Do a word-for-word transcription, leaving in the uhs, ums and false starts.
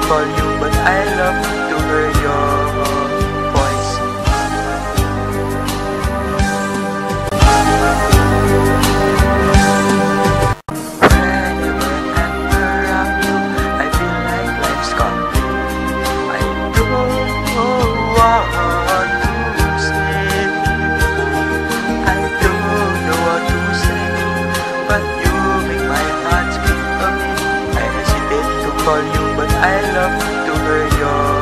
call you, but I love to hear your voice. Whenever I'm around you, I feel like life's complete. I don't want to say, I don't know what to say, but you make my heart skip a beat. I hesitate to call you, but I love to hear your